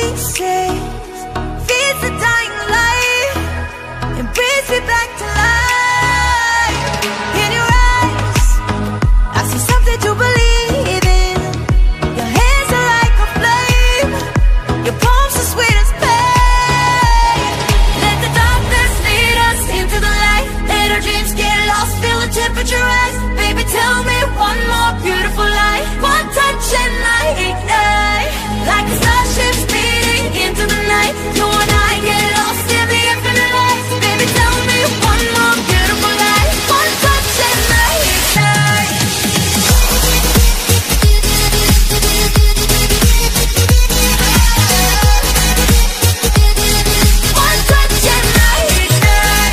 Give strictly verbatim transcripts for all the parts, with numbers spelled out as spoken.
kisses feeds the dying light and brings me back to life. In your eyes, I see something to believe in. Your hands are like a flame, your palms are sweet as pain. Let the darkness lead us into the light. Let our dreams get lost, feel the temperature rise. Baby, tell me one more beautiful lie. One touch and I ignite, like a starship speeding into the night. You and I get lost in the infinite light. Baby, tell me one more beautiful lie. One touch and I ignite. One touch and I ignite.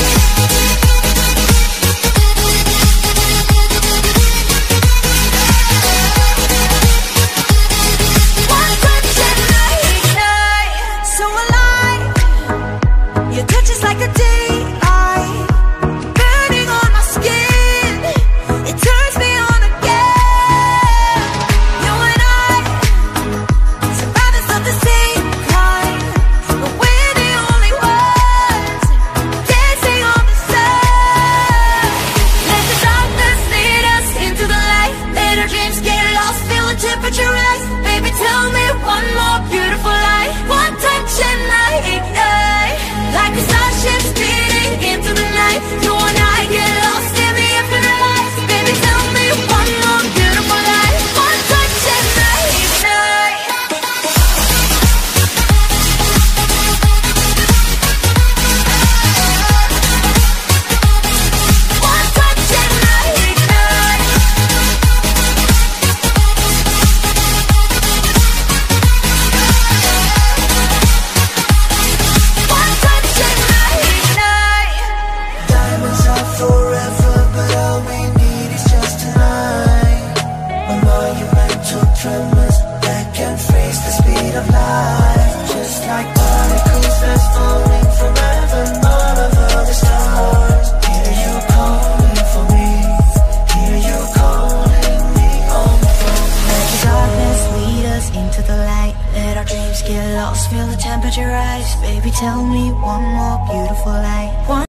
One touch and I ignite. So alive, your touch is like a daylight, burning on my skin. It turns me on again. You and I, survivors of the same kind, but we're the only ones dancing on the sun. Let the darkness lead us into the light. Let our dreams get lost, feel the temperature rise. Baby, tell me one more beautiful lie. One touch and I ignite, like a starship speeding into the night. You and I get lost in the infinite light. Baby, tell me one more beautiful lie. One touch and I ignite. One touch and I ignite. One touch and I ignite. Diamonds are forever, but all we need is just tonight. A monumental tremors that can freeze the speed of light. Just like particles that's falling from heaven all over the stars. Hear you calling for me, hear you calling me on the phone. Let the darkness lead us into the light. Let our dreams get lost, feel the temperature rise. Baby, tell me one more beautiful lie.